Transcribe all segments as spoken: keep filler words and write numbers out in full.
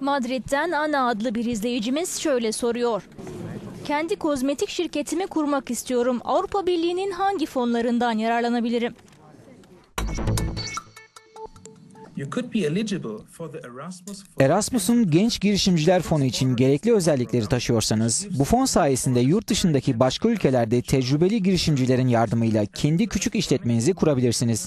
Madrid'den Ana adlı bir izleyicimiz şöyle soruyor. Kendi kozmetik şirketimi kurmak istiyorum. Avrupa Birliği'nin hangi fonlarından yararlanabilirim? Erasmus'un Genç Girişimciler Fonu için gerekli özellikleri taşıyorsanız, bu fon sayesinde yurt dışındaki başka ülkelerde tecrübeli girişimcilerin yardımıyla kendi küçük işletmenizi kurabilirsiniz.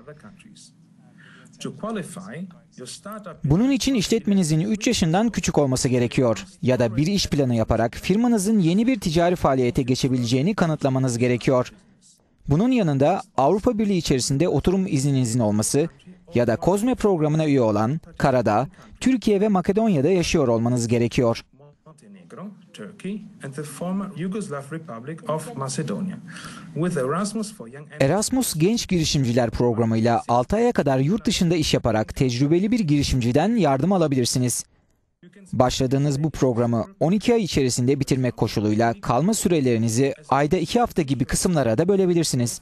Bunun için işletmenizin üç yaşından küçük olması gerekiyor ya da bir iş planı yaparak firmanızın yeni bir ticari faaliyete geçebileceğini kanıtlamanız gerekiyor. Bunun yanında Avrupa Birliği içerisinde oturum izninizin olması ya da COSME programına üye olan Karadağ, Türkiye ve Makedonya'da yaşıyor olmanız gerekiyor. Erasmus Genç Girişimciler programıyla altı aya kadar yurt dışında iş yaparak tecrübeli bir girişimciden yardım alabilirsiniz. Başladığınız bu programı on iki ay içerisinde bitirmek koşuluyla kalma sürelerinizi ayda iki hafta gibi kısımlara da bölebilirsiniz.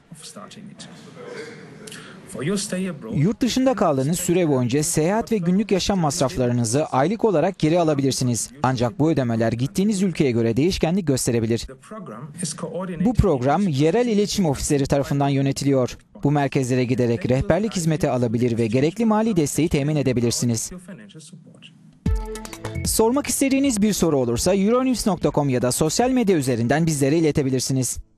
Yurt dışında kaldığınız süre boyunca seyahat ve günlük yaşam masraflarınızı aylık olarak geri alabilirsiniz. Ancak bu ödemeler gittiğiniz ülkeye göre değişkenlik gösterebilir. Bu program yerel iletişim ofisleri tarafından yönetiliyor. Bu merkezlere giderek rehberlik hizmeti alabilir ve gerekli mali desteği temin edebilirsiniz. Sormak istediğiniz bir soru olursa euronews nokta com ya da sosyal medya üzerinden bizlere iletebilirsiniz.